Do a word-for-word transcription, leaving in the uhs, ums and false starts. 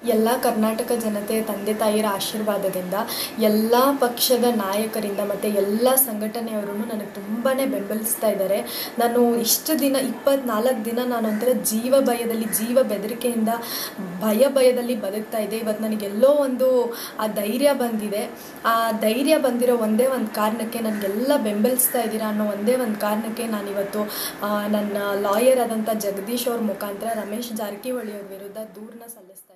ಎಲ್ಲ ಕರ್ನಾಟಕ ಜನತೆ ತಂದೆ ತಾಯಿಯರ ಆಶೀರ್ವಾದದಿಂದ ಎಲ್ಲ ಪಕ್ಷದ ನಾಯಕರಿಂದ ಮತ್ತು ಎಲ್ಲ ಸಂಘಟನೆಯವರು ನನಗೆ ತುಂಬಾ ಬೆಂಬಲಿಸ್ತಾ ಇದ್ದಾರೆ. ನಾನು ಇಷ್ಟು ದಿನ ಇಪ್ಪತ್ನಾಲ್ಕು ದಿನ ನಾನು ಒಂಥರ ಜೀವ ಭಯದಲ್ಲಿ ಜೀವ ಬೆದರಿಕೆಯಿಂದ ಭಯ ಭಯದಲ್ಲಿ ಬದುಕ್ತಾ ಇದ್ದೆ. ಇವತ್ತು ನನಗೆಲ್ಲೋ ಒಂದು ಆ ಧೈರ್ಯ ಬಂದಿದೆ. ಆ ಧೈರ್ಯ ಬಂದಿರೋ ಒಂದೇ ಒಂದು ಕಾರಣಕ್ಕೆ ನನಗೆಲ್ಲ ಬೆಂಬಲಿಸ್ತಾ ಇದ್ದೀರಾ ಅನ್ನೋ ಒಂದೇ ಒಂದು ಕಾರಣಕ್ಕೆ ನಾನಿವತ್ತು ನನ್ನ ಲಾಯರ್ ಆದಂಥ ಜಗದೀಶ್ ಅವ್ರ ಮುಖಾಂತರ ರಮೇಶ್ ಜಾರಕಿಹೊಳಿ ಅವ್ರ ವಿರುದ್ಧ ದೂರನ್ನ ಸಲ್ಲಿಸ್ತಾ